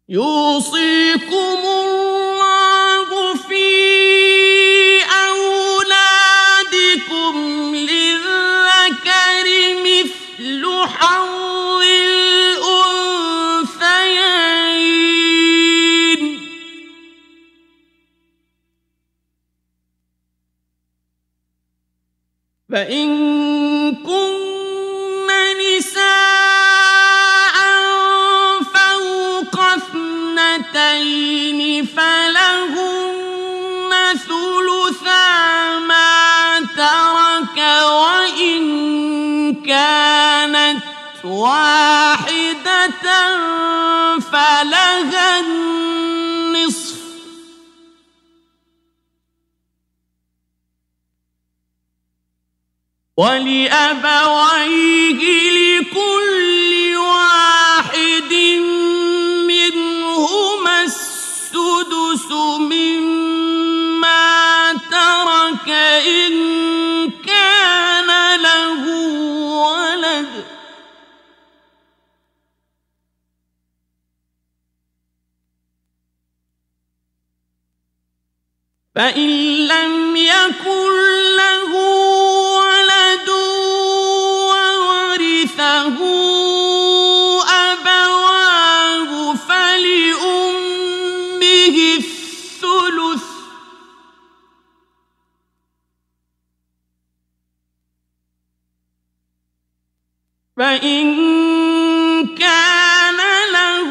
يوصيكم الله في أولادكم للذكر مثل حظ الأنثيين فإن كن نساء فوق اثنتين فلهن ثلثا ما ترك وإن كانت واحدة فلها النصف ولأبويه لكل واحد منهما السدس مما ترك إن كان له ولد فإن لم يكن له ولد وورثه أبواه فلأمه الثلث فإن كان له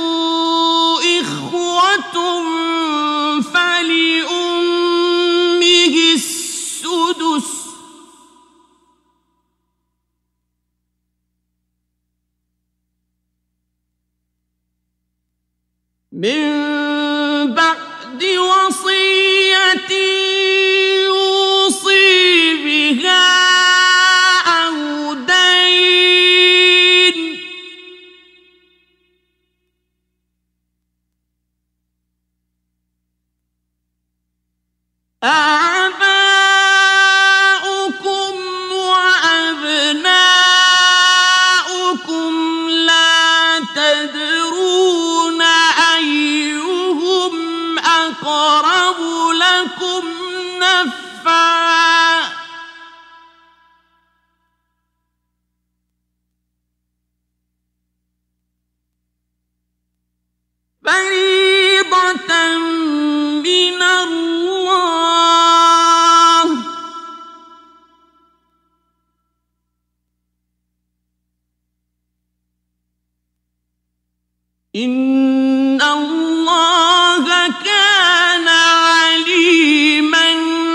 إخوة فلأمه السدس من بعد وصية يوصي بها أو دين آباؤكم وأبناؤكم لا تدرون أيهم أقرب لكم نفعا فريضة من الله إن الله كان عليما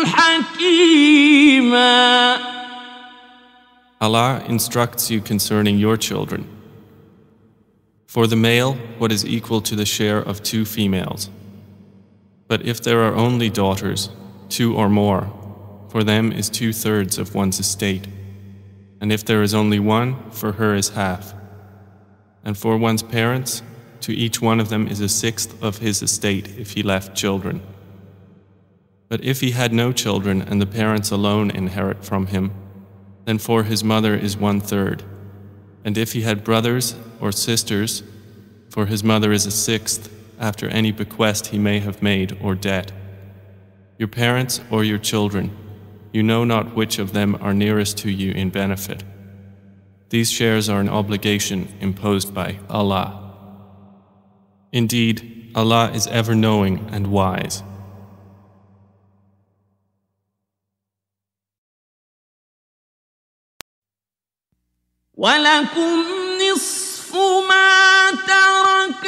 حكيما. Allah instructs you concerning your children. For the male, what is equal to the share of 2 females. But if there are only daughters, 2 or more, for them is 2/3 of one's estate. And if there is only one, for her is half. And for one's parents, to each one of them is 1/6 of his estate if he left children. But if he had no children and the parents alone inherit from him, then for his mother is 1/3. And if he had brothers or sisters, for his mother is 1/6 after any bequest he may have made or debt. Your parents or your children, you know not which of them are nearest to you in benefit. These shares are an obligation imposed by Allah. Indeed, Allah is ever knowing and wise. ولكم نصف ما ترك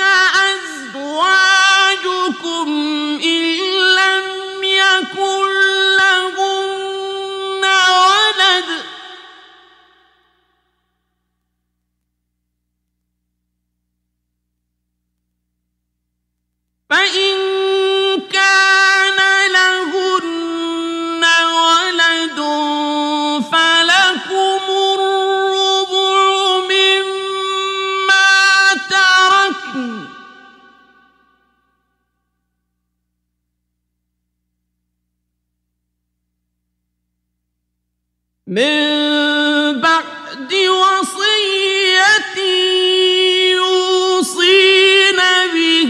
أزواجكم إن لم يكن لهن ولد فإن كان لهن ولد فلكم الربع مما تركن من بعد وصية يوصين به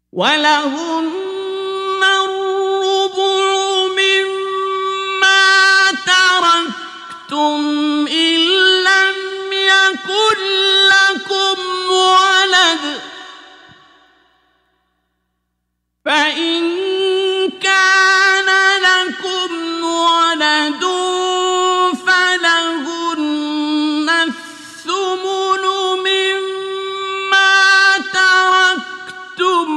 ولهن الربع مما تركتم إن لم يكن لكم ولد فإن كان لكم ولد فلهن الثمن مما تركتم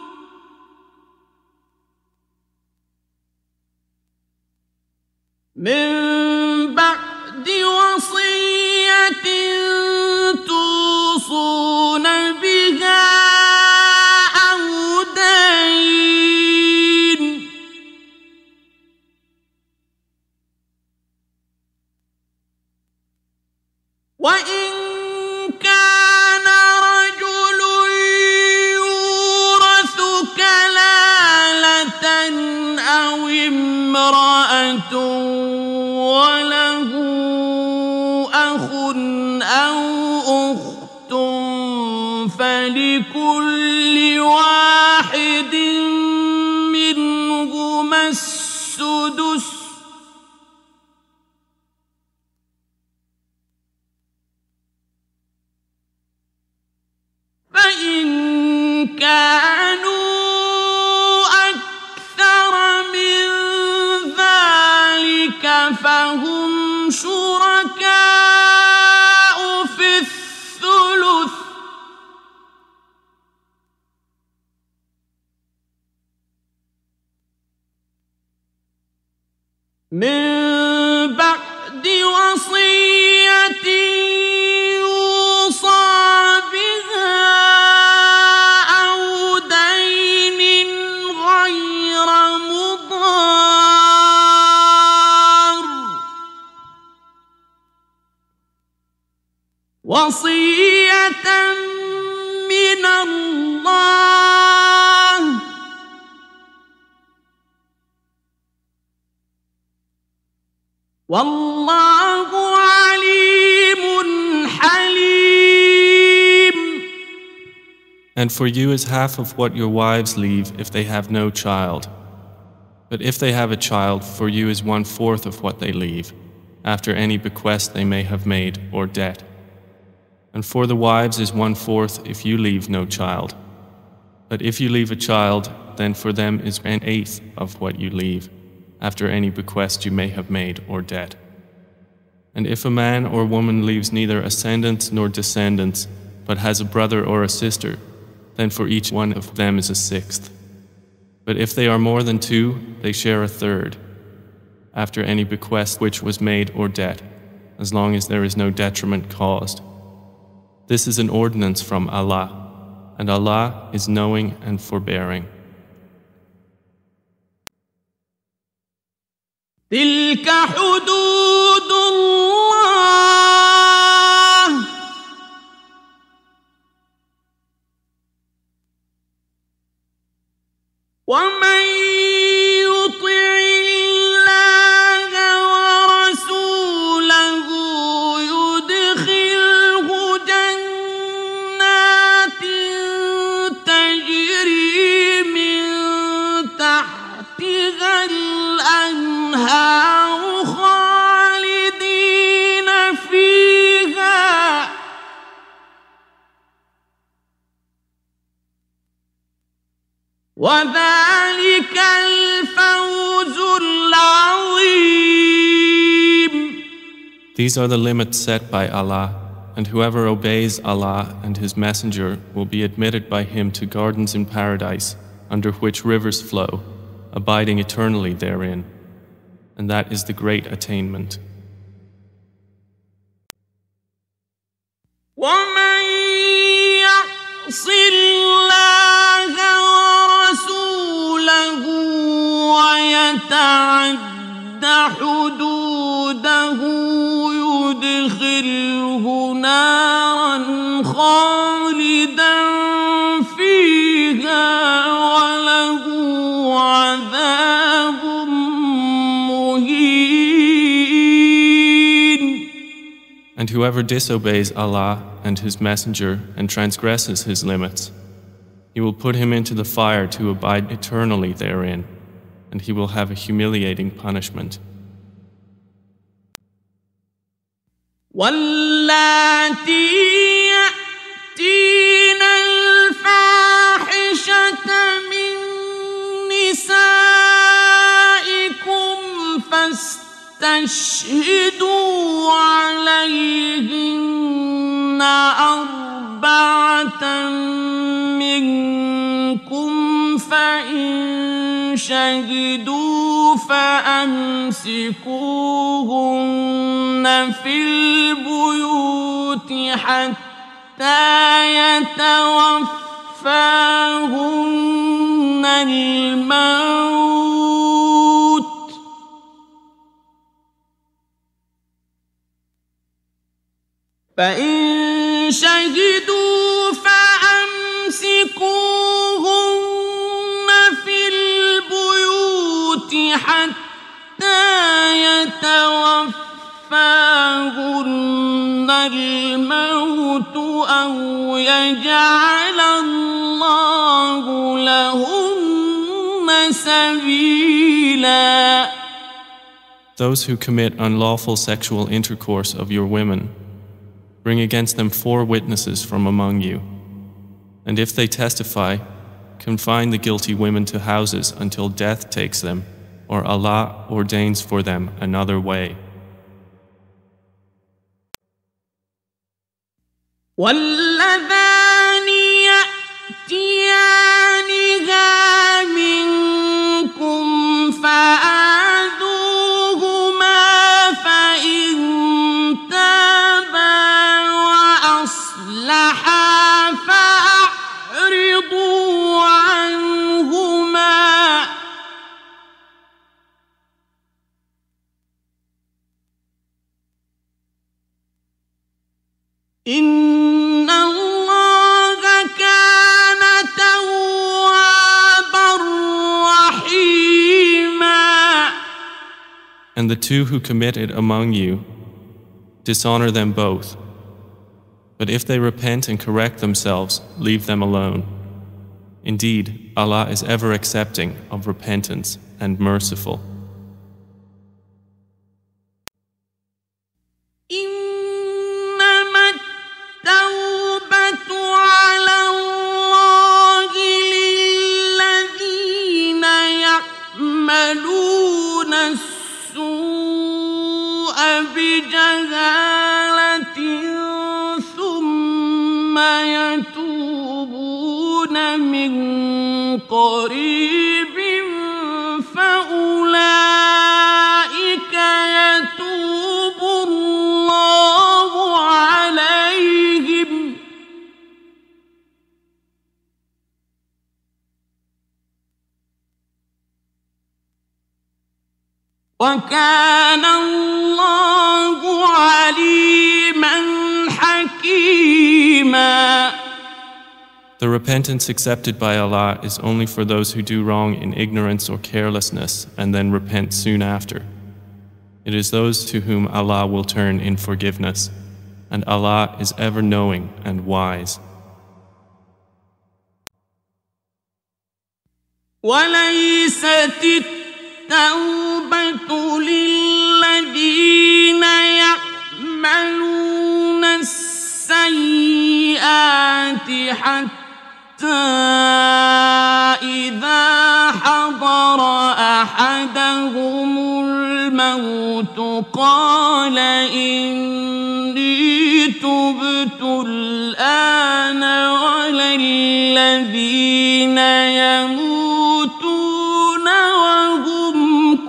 من بعد وصية توصون بها أو دين وإن كان رجل يورث كلالة أو امرأة وله أخ أو أخت فلكل واحد منهما السدس فإن كانوا أكثر من ذلك فهم شركاء في الثلث من بعد وصية يوصى بها أو دين غير مضار وصية من الله والله عليم حليم. And for you is half of what your wives leave if they have no child. But if they have a child, for you is 1/4 of what they leave, after any bequest they may have made or debt. And for the wives is 1/4 if you leave no child. But if you leave a child, then for them is 1/8 of what you leave, after any bequest you may have made or debt. And if a man or woman leaves neither ascendants nor descendants, but has a brother or a sister, then for each one of them is 1/6. But if they are more than 2, they share 1/3, after any bequest which was made or debt, as long as there is no detriment caused. This is an ordinance from Allah, and Allah is knowing and forbearing. تلك حدود الله ومن يطع الله ورسوله يدخله جنات تجري من تحتها الأنهار خالدين فيها وذلك الفوز العظيم. These are the limits set by Allah, and whoever obeys Allah and His Messenger will be admitted by Him to gardens in paradise, under which rivers flow, abiding eternally therein. And that is the great attainment. ومن يعص الله ورسوله ويتعد حدوده يدخله نارا خالدا فيها وله عذاب مهين. And whoever disobeys Allah and His Messenger and transgresses His limits, He will put him into the fire to abide eternally therein, and he will have a humiliating punishment. واللاتي يأتين الفاحشة من نسائكم فاستشهدوا عليهن أربعة منكم فإن شهدوا فأمسكوهن في البيوت حتى يتوفاهن الموت فإن شهدوا فأمسكوهن في البيوت حتى يتوفاهن الموت أو يجعل الله لهن سبيلا. Those who commit unlawful sexual intercourse of your women, bring against them 4 witnesses from among you. And if they testify, confine the guilty women to houses until death takes them, or Allah ordains for them another way. واللذان يأتيانها منكم فآذوهما فإن تابا وأصلحا فأعرضوا عنهما إن الله كان توابا رحيما. And the 2 who commit it among you, dishonor them both. But if they repent and correct themselves, leave them alone. Indeed, Allah is ever accepting of repentance and merciful. يعملون السوء بجهالة ثم يتوبون من قريب فأولئك يتوب الله عليهم وكان الله عليما حكيما. The repentance accepted by Allah is only for those who do wrong in ignorance or carelessness and then repent soon after. It is those to whom Allah will turn in forgiveness, and Allah is ever knowing and wise. وليست التوبة للذين يعملون السيئات حتى إذا حضر أحدهم الموت قال إني تبت الآن ولا الذين يموتون وهم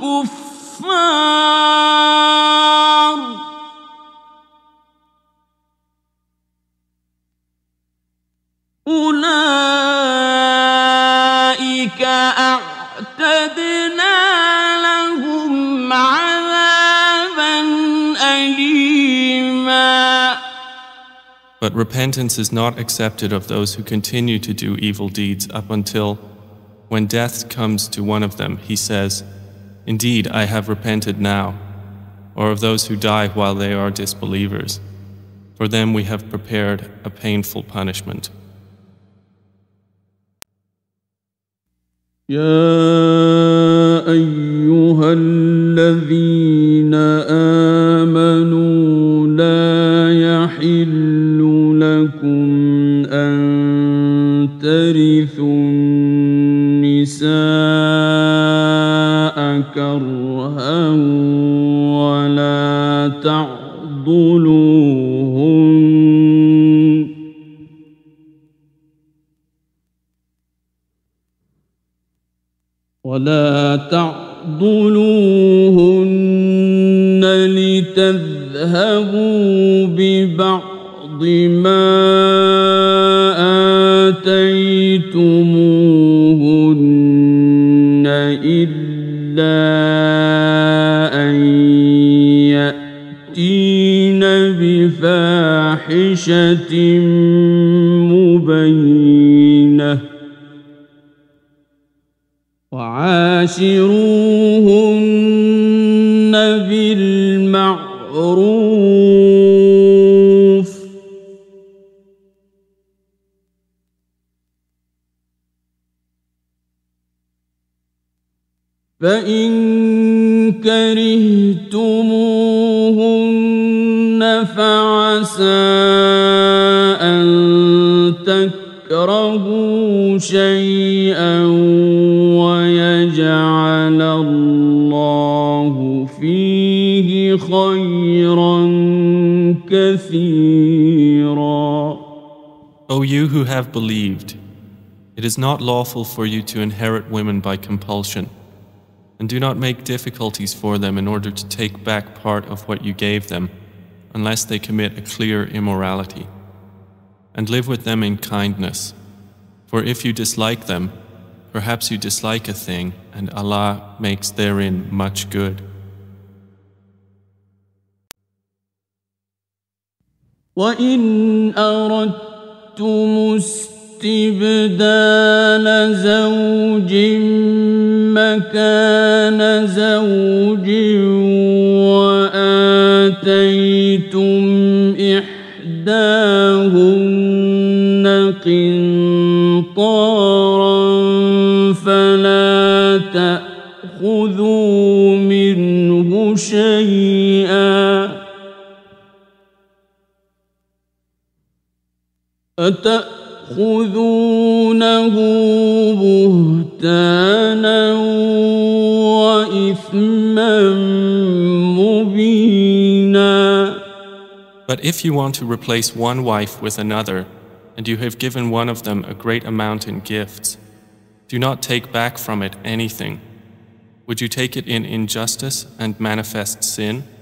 كفار أولئك أعتدنا لهم عذابا أليما. But repentance is not accepted of those who continue to do evil deeds up until, when death comes to one of them, he says, "Indeed, I have repented now," or of those who die while they are disbelievers. For them we have prepared a painful punishment. يا أيها الذين آمنوا لا يحل لكم أن ترثوا النساء كرها ولا تعضلوهن لتذهبوا ببعض ما آتيتموهن إلا أن يأتين بفاحشة مبينة وعاشروهن بالمعروف فإن كرهتموهن فعسى أن تكرهوا شيئا ويجعل الله فيه خيرا كثيرا. O you who have believed, it is not lawful for you to inherit women by compulsion, and do not make difficulties for them in order to take back part of what you gave them, unless they commit a clear immorality. And live with them in kindness, for if you dislike them, perhaps you dislike a thing, and Allah makes therein much good. وَإِنْ أَرَدْتُمُ اسْتِبْدَالَ زَوْجٍ مَكَانَ زَوْجٍ وَآتَيْتُمْ إِحْدَاهُنَّ قِنطَارًا فَلَا تَأْخُذُوا مِنْهُ شَيْئًا أتأخذونه بهتانا وإثما مبينا. But if you want to replace one wife with another, and you have given one of them a great amount in gifts, do not take back from it anything. Would you take it in injustice and manifest sin?